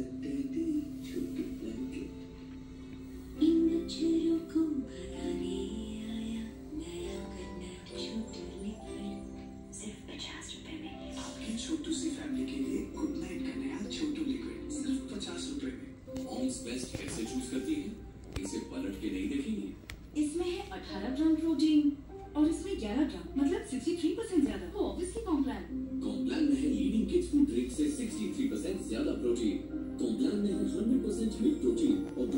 छोटी ब्लैंकेट। इन अक्षरों को बनाने आया नया करना छोटू लिक्विड, सिर्फ 50 रुपए में। आपकी छोटू सी फैमिली के लिए गुड नाइट का नया छोटू लिक्विड सिर्फ 50 रुपए में। मॉम्स बेस्ट कैसे चूज करती है, इसे पलट के नहीं देखेंगे। इसमें है 18 ग्राम प्रोटीन और इसमें 11 ग्राम, मतलब 63% ज्यादा। तो ऑब्वियसली कॉम्प्लान में है लीडिंग किड्स फूड ड्रिंक से 63% ज्यादा प्रोटीन। कॉम्प्लान में है 100% मिल्क प्रोटीन और